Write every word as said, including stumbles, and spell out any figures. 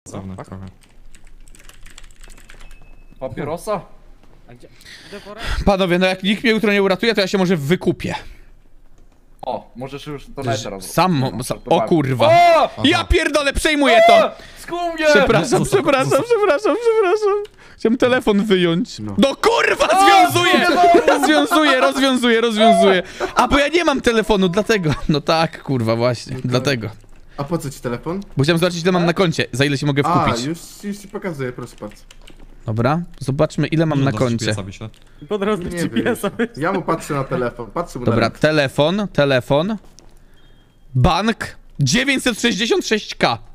Słowne tak? trochę. Papierosa? A gdzie? Idę po Panowie, no jak nikt mnie jutro nie uratuje, to ja się może wykupię. O, możesz już to nawet teraz. Sam, No, sam to o bardzo. kurwa. O! Ja pierdolę, przejmuję to! Skuł mnie! Przepraszam, przepraszam, przepraszam, przepraszam. Chciałem telefon wyjąć. No kurwa, związuję! Rozwiązuję, rozwiązuję, rozwiązuję. A, bo ja nie mam telefonu, dlatego. No tak, kurwa, właśnie, dlatego. A po co ci telefon? Bo chciałem zobaczyć, ile mam na koncie, za ile się mogę A, wkupić. już, już ci pokazuję, proszę bardzo. Dobra, zobaczmy, ile mam na koncie. Pod Nie rozbicie wiem. piesa. Ja mu patrzę na telefon, patrzę mu na Dobra, rękę. telefon, telefon. Bank dziewięćset sześćdziesiąt sześć K.